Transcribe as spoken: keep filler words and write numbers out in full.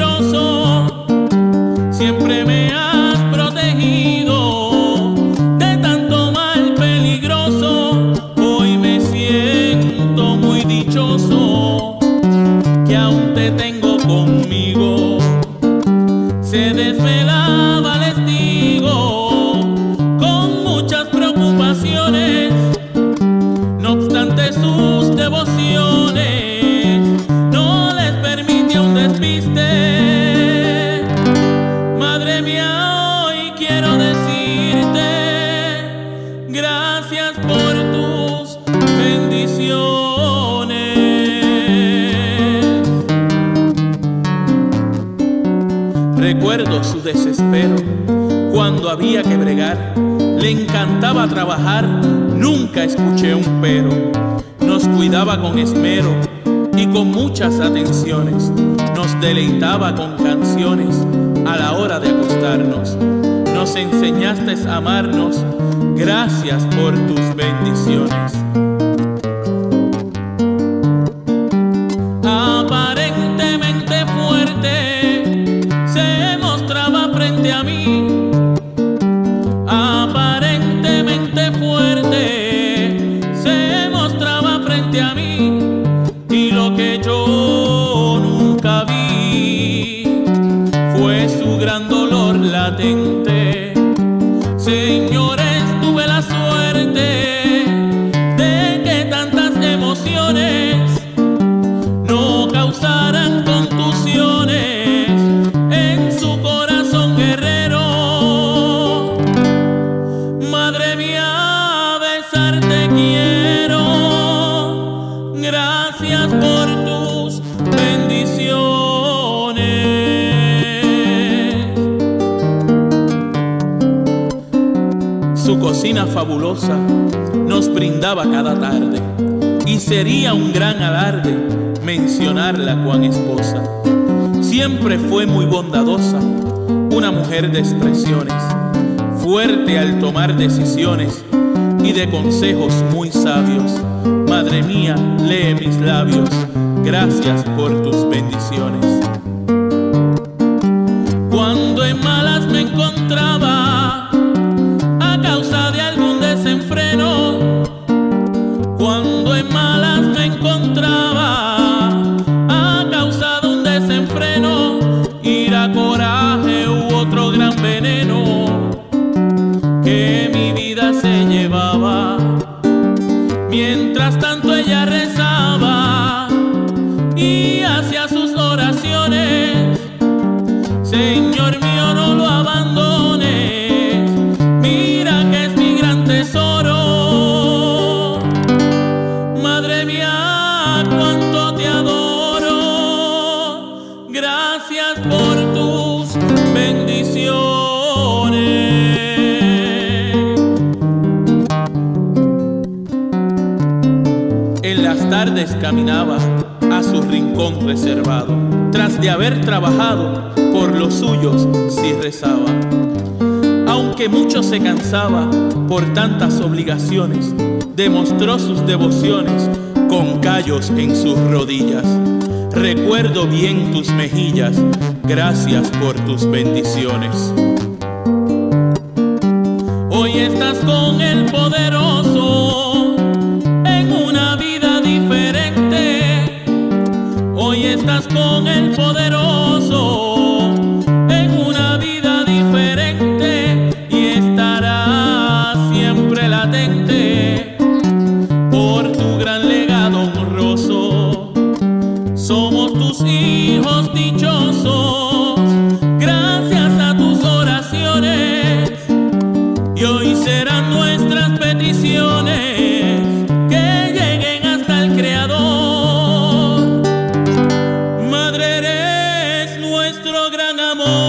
peligroso. Siempre me has protegido de tanto mal peligroso. Hoy me siento muy dichoso que aún te tengo conmigo. Se desvelaba, les digo, con muchas preocupaciones. No obstante sus devociones no les permite un despiste. Madre mía, hoy quiero decirte gracias por tus bendiciones. Recuerdo su desespero cuando había que bregar. Le encantaba trabajar, nunca escuché un pero. Nos cuidaba con esmero y con muchas atenciones. Nos deleitaba con canciones a la hora de acostarnos. Nos enseñaste a amarnos, gracias por tus bendiciones. Aparentemente fuerte se mostraba frente a mí. Aparentemente fuerte se mostraba frente a mí, y lo que yo nunca vi fue su gran dolor latente. Señores, tuve la suerte de que tantas emociones no causaran contusiones en su corazón guerrero. Madre mía, besarte quiero, gracias por tus bendiciones. Su cocina fabulosa nos brindaba cada tarde, y sería un gran alarde mencionarla cuan esposa. Siempre fue muy bondadosa, una mujer de expresiones, fuerte al tomar decisiones y de consejos muy sabios. Madre mía, lee mis labios, gracias por tus bendiciones. Cuando en malas me encontraba a causa de algún desenfreno, cuando en malas me encontraba a causa de un desenfreno, ira, coraje u otro gran veneno que mi vida se llevaba. Mientras tanto ella rezaba y hacía sus oraciones. Señor mío, no lo abandones, mira que es mi gran tesoro. Madre mía, cuánto te adoro, gracias por tus bendiciones. En las tardes caminaba a su rincón reservado. Tras de haber trabajado, por los suyos sí rezaba. Aunque mucho se cansaba por tantas obligaciones, demostró sus devociones con callos en sus rodillas. Recuerdo bien tus mejillas, gracias por tus bendiciones. Hoy estás con el poderoso en una vida diferente. Hoy estás con el poderoso en una vida diferente, y estará siempre latente por tu gran legado honroso. Somos tus hijos dichosos, gracias a tus oraciones, y hoy serán nuestras peticiones que lleguen hasta el Creador. Madre, eres nuestro gran amor.